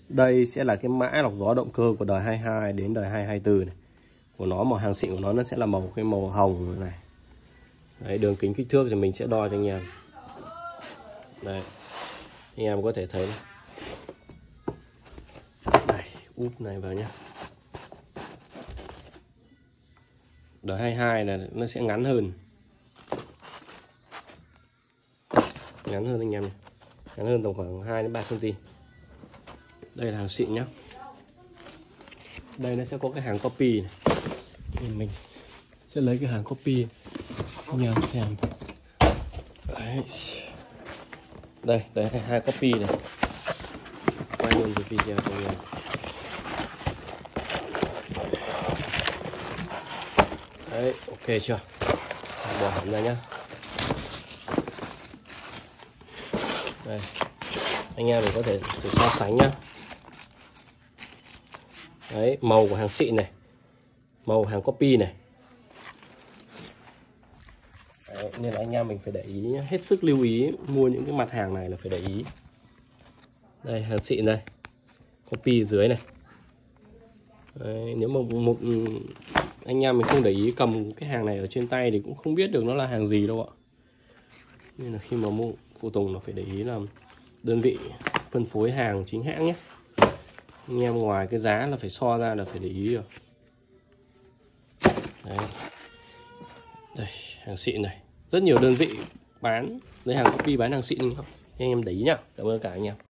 Đây sẽ là cái mã lọc gió động cơ của đời 22 đến đời 224 này. Của nó màu hàng xịn của nó sẽ là cái màu hồng này. Đấy, đường kính kích thước thì mình sẽ đo cho anh em. Đây, anh em có thể thấy này. Đây, úp này vào nhá. Đời 22 này nó sẽ ngắn hơn. Ngắn hơn anh em này. Ngắn hơn tầm khoảng 2 đến 3 cm. Đây là hàng xịn nhá. Đây nó sẽ có cái hàng copy này. Thì mình sẽ lấy cái hàng copy anh em xem. Đấy. Đây hai copy này. Quay luôn cái video cho anh em. Đấy, ok chưa? Bỏ hẳn ra nhá. Đây. Anh em mình có thể so sánh nhá. Đấy, màu của hàng xịn này, màu hàng copy này. Đấy, nên là anh em mình phải để ý, hết sức lưu ý mua những cái mặt hàng này là phải để ý. Đây, hàng xịn đây, copy dưới này. Đấy, nếu mà một anh em mình không để ý cầm cái hàng này ở trên tay thì cũng không biết được nó là hàng gì đâu ạ. Nên là khi mà mua phụ tùng là phải để ý là đơn vị phân phối hàng chính hãng nhé. Anh em ngoài cái giá là phải so ra là phải để ý rồi. Đấy. Đây, hàng xịn này. Rất nhiều đơn vị bán, lấy hàng copy bán hàng xịn. Anh em để ý nhá. Cảm ơn cả anh em.